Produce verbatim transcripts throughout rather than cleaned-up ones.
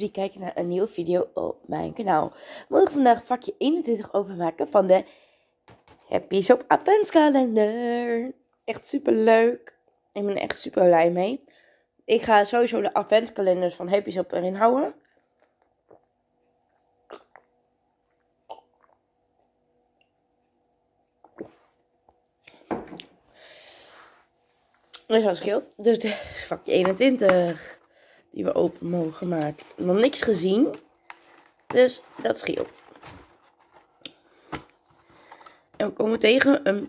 jullie kijken naar een nieuwe video op mijn kanaal. Moet ik vandaag vakje eenentwintig openmaken van de Happy Soap Adventskalender. Echt super leuk. Ik ben er echt super blij mee. Ik ga sowieso de adventskalenders van Happy Soap erin houden. Dus dat scheelt. Dus de vakje eenentwintig die we open mogen maken. Nog niks gezien. Dus dat scheelt. En we komen tegen een,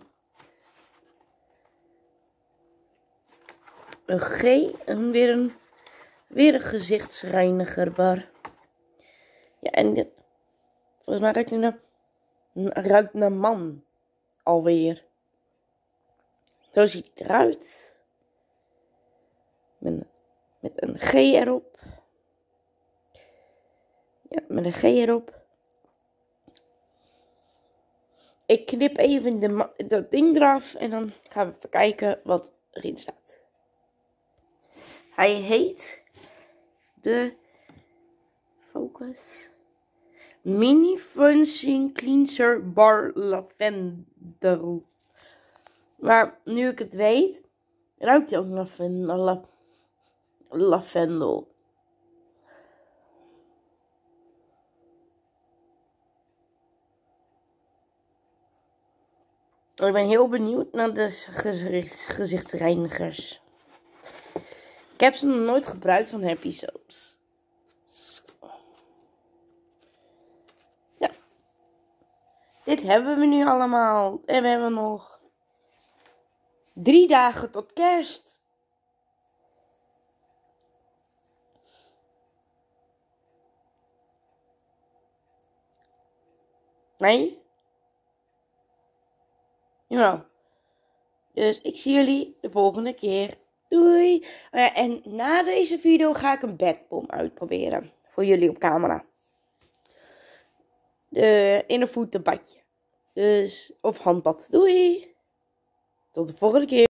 een G. En weer een, weer een gezichtsreinigerbar. Ja, en dit, volgens mij ruikt het naar, ruikt naar man. Alweer. Zo ziet het eruit. Met, met een G erop. Ja, met een G erop. Ik knip even de, dat ding eraf en dan gaan we even kijken wat erin staat. Hij heet de Focus Mini Function Cleanser Bar Lavendel. Maar nu ik het weet, ruikt hij ook lavendel. lavendel. Ik ben heel benieuwd naar de gezicht, gezichtsreinigers. Ik heb ze nog nooit gebruikt van Happy Soaps. Ja. Dit hebben we nu allemaal. En we hebben nog drie dagen tot kerst. Nee? Jawel. Dus ik zie jullie de volgende keer. Doei! Oh ja, en na deze video ga ik een bedbom uitproberen. Voor jullie op camera. De, in een voetenbadje. Dus, of handbad. Doei! Tot de volgende keer.